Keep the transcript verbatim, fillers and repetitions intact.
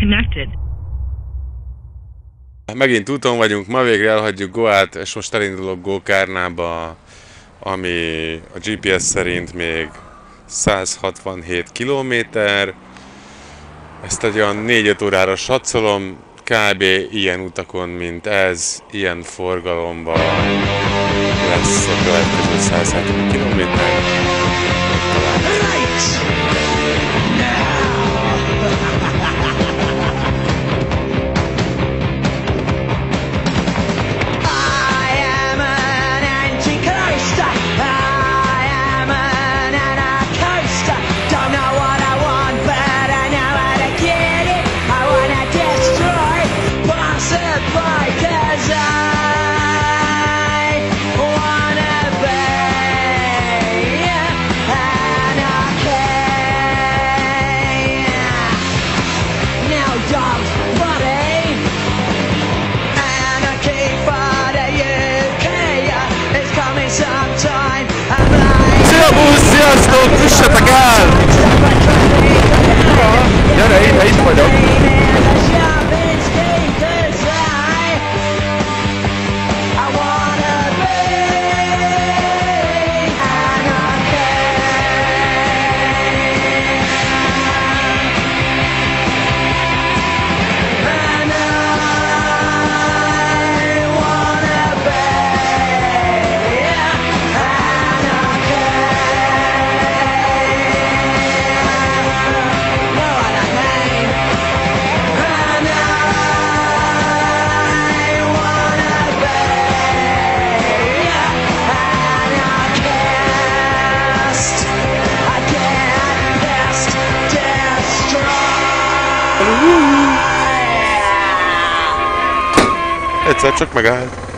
disconnected. Megint úton vagyunk, ma végre elhagyjuk Goát, és most elindulok Gokarnába, ami a gé pé es szerint még száz hatvanhét kilométer. Ezt egy olyan négy-öt órára satszolom, kb. Ilyen utakon, mint ez, ilyen forgalomban lesz a következő száz hetven kilométer. Sziasztok! Üssetek el! Gyere, én itt vagyok! Egyszer csak megállt.